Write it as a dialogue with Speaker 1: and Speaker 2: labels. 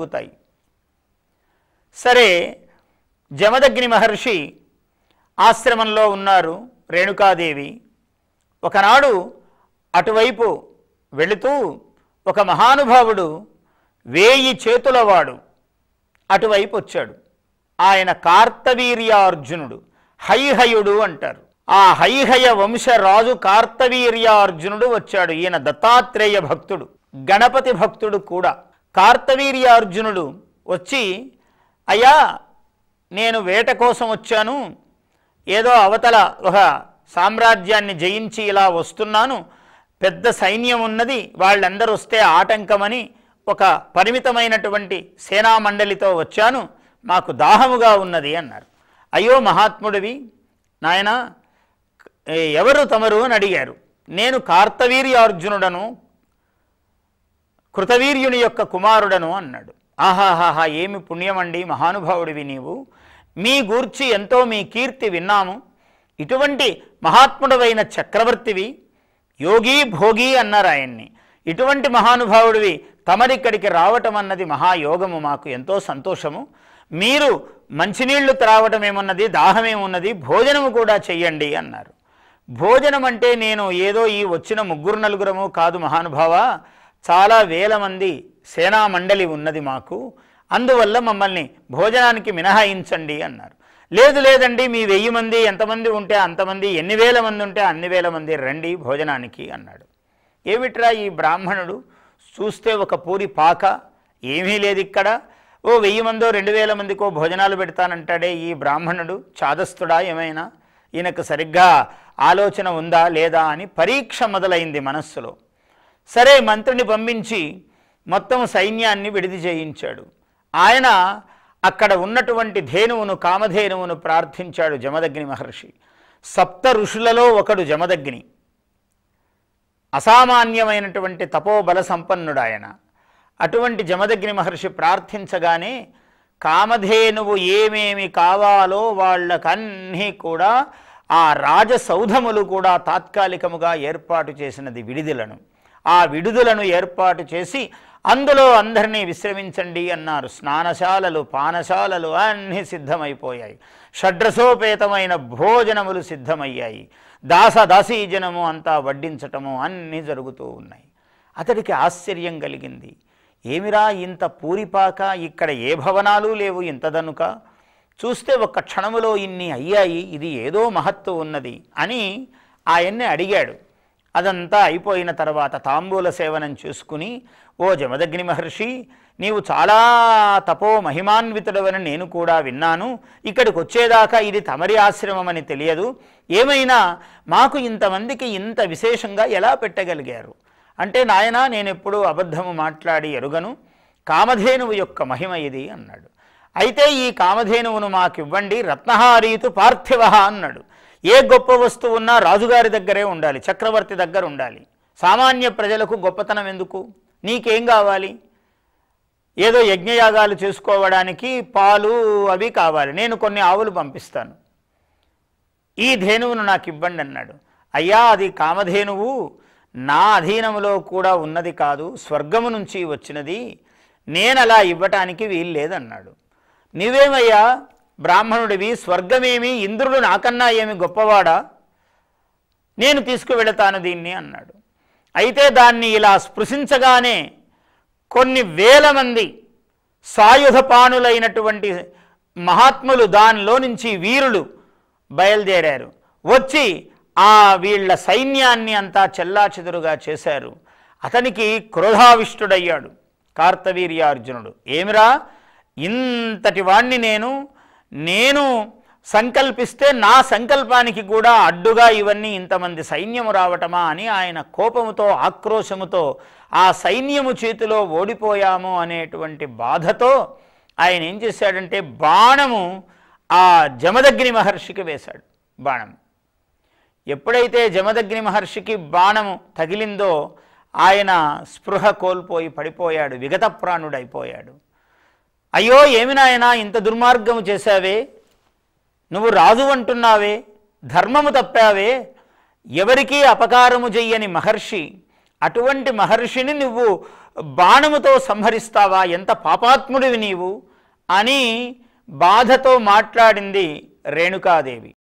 Speaker 1: కలుగుతాయి. సరే, జమదగ్ని మహర్షి ఆశ్రమంలో ఉన్నారు. రేణుకాదేవి ఒకనాడు అటువైపు వెళుతూ ఒక మహానుభావుడు 1000 చేతులవాడు అటువైపు వచ్చాడు. ఆయన కార్తవీర్యార్జునుడు, హైహయుడు అంటారు. ఆ హైహయ వంశరాజు కార్తవీర్యార్జునుడు వచ్చాడు. ఈయన దత్తాత్రేయ భక్తుడు, గణపతి భక్తుడు కూడా. కార్తవీర్యార్జునుడు వచ్చి, అయ్యా నేను వేట కోసం వచ్చాను, ఏదో అవతల ఒక సామ్రాజ్యాన్ని జయించి ఇలా వస్తున్నాను, పెద్ద సైన్యం ఉన్నది, వాళ్ళందరూ వస్తే ఆటంకమని ఒక పరిమితమైనటువంటి సేనామండలితో వచ్చాను, మాకు దాహముగా ఉన్నది అన్నారు. అయ్యో మహాత్ముడివి నాయనా, ఎవరు తమరు అని అడిగారు. నేను కార్తవీర్యార్జునుడను, కృతవీర్యుని యొక్క కుమారుడను అన్నాడు. ఆహాహాహా, ఏమి పుణ్యమండి మహానుభావుడివి నీవు, మీ గూర్చి ఎంతో మీ కీర్తి విన్నాము, ఇటువంటి మహాత్ముడవైన చక్రవర్తివి, యోగి భోగి అన్నారు ఆయన్ని, ఇటువంటి మహానుభావుడివి తమరిక్కడికి రావటం అన్నది మహాయోగము, మాకు ఎంతో సంతోషము, మీరు మంచినీళ్లు త్రావటమేమున్నది, దాహమేమున్నది, భోజనము కూడా చెయ్యండి అన్నారు. భోజనం అంటే నేను ఏదో ఈ వచ్చిన 3-4 కాదు మహానుభావ, చాలా వేల మంది సేనా మండలి ఉన్నది మాకు, అందువల్ల మమ్మల్ని భోజనానికి మినహాయించండి అన్నారు. లేదు లేదండి, మీ 1000 మంది ఎంతమంది ఉంటే అంతమంది, ఎన్ని వేల మంది ఉంటే అన్ని వేల మంది రండి భోజనానికి అన్నాడు. ఏమిట్రా ఈ బ్రాహ్మణుడు, చూస్తే ఒక పూరి పాక, ఏమీ లేదు ఇక్కడ, ఓ 1000 మందో 2000 మందికో భోజనాలు పెడతానంటాడే ఈ బ్రాహ్మణుడు, చాదస్తుడా ఏమైనా, ఈయనకు సరిగ్గా ఆలోచన ఉందా లేదా అని పరీక్ష మొదలైంది మనస్సులో. సరే, మంత్రిని పంపించి మొత్తం సైన్యాన్ని విడిది చేయించాడు. ఆయన అక్కడ ఉన్నటువంటి ధేనువును, కామధేనువును ప్రార్థించాడు జమదగ్ని మహర్షి. 7 ఋషులలో ఒకడు జమదగ్ని, అసామాన్యమైనటువంటి తపోబల సంపన్నుడు ఆయన. అటువంటి జమదగ్ని మహర్షి ప్రార్థించగానే కామధేనువు ఏమేమి కావాలో వాళ్ళకన్నీ కూడా ఆ రాజసౌధములు కూడా తాత్కాలికముగా ఏర్పాటు చేసినది విడిదులను. ఆ విడుదలను ఏర్పాటు చేసి అందులో అందరినీ విశ్రమించండి అన్నారు. స్నానశాలలు, పానశాలలు అన్నీ సిద్ధమైపోయాయి. షడ్రసోపేతమైన భోజనములు సిద్ధమయ్యాయి. దాసదాసీజనము అంతా వడ్డించటము అన్నీ జరుగుతూ ఉన్నాయి. అతడికి ఆశ్చర్యం కలిగింది. ఏమిరా ఇంత పూరిపాక, ఇక్కడ ఏ భవనాలు లేవు ఇంతదనుక, చూస్తే ఒక్క క్షణములో ఇన్ని అయ్యాయి, ఇది ఏదో మహత్తు ఉన్నది అని ఆయన్ని అడిగాడు. అదంతా అయిపోయిన తర్వాత తాంబూల సేవనం చూసుకుని, ఓ జమదగ్ని మహర్షి, నీవు చాలా తపో మహిమాన్వితుడవని నేను కూడా విన్నాను, ఇక్కడికి వచ్చేదాకా ఇది తమరి ఆశ్రమమని తెలియదు, ఏమైనా మాకు ఇంతమందికి ఇంత విశేషంగా ఎలా పెట్టగలిగారు అంటే, నాయనా నేనెప్పుడూ అబద్ధము మాట్లాడి ఎరుగను, కామధేనువు యొక్క మహిమ ఇది అన్నాడు. అయితే ఈ కామధేనువును మాకివ్వండి, రత్నహారీతు పార్థివ అన్నాడు. ఏ గొప్ప వస్తువు ఉన్నా రాజుగారి దగ్గరే ఉండాలి, చక్రవర్తి దగ్గర ఉండాలి. సామాన్య ప్రజలకు గొప్పతనం ఎందుకు, నీకేం కావాలి, ఏదో యజ్ఞయాగాలు చేసుకోవడానికి పాలు అవి కావాలి, నేను కొన్ని ఆవులు పంపిస్తాను, ఈ ధేనువును నాకు ఇవ్వండి అన్నాడు. అయ్యా అది కామధేనువు నా అధీనములో కూడా ఉన్నది కాదు, స్వర్గము నుంచి వచ్చినది, నేను అలా ఇవ్వటానికి వీలు లేదన్నాడు. నీవేమయ్యా బ్రాహ్మణుడివి, స్వర్గమేమి, ఇంద్రుడు నాకన్నా ఏమి గొప్పవాడా, నేను తీసుకువెళతాను దీన్ని అన్నాడు. అయితే దాన్ని ఇలా స్పృశించగానే కొన్ని వేల మంది సాయుధపాణులైనటువంటి మహాత్ములు, దానిలో నుంచి వీరులు బయలుదేరారు. వచ్చి ఆ వీళ్ళ సైన్యాన్ని అంతా చెల్లాచెదురుగా చేశారు. అతనికి క్రోధావిష్టుడయ్యాడు కార్తవీర్యార్జునుడు. ఏమిరా, ఇంతటి వాణ్ణి నేను సంకల్పిస్తే నా సంకల్పానికి కూడా అడ్డుగా ఇవన్నీ ఇంతమంది సైన్యము రావటమా అని ఆయన కోపముతో, ఆక్రోశముతో ఆ సైన్యము చేతిలో ఓడిపోయాము అనేటువంటి బాధతో ఆయన ఏం చేశాడంటే బాణము ఆ జమదగ్ని మహర్షికి వేశాడు. బాణం ఎప్పుడైతే జమదగ్ని మహర్షికి బాణము తగిలిందో ఆయన స్పృహ కోల్పోయి పడిపోయాడు, విగత ప్రాణుడైపోయాడు. అయ్యో ఏమి నాయనా ఇంత దుర్మార్గము చేశావే, నువ్వు రాజు అంటున్నావే, ధర్మము తప్పావే, ఎవరికీ అపకారము చెయ్యని మహర్షి, అటువంటి మహర్షిని నువ్వు బాణముతో సంహరిస్తావా, ఎంత పాపాత్ముడివి నీవు అని బాధతో మాట్లాడింది రేణుకాదేవి.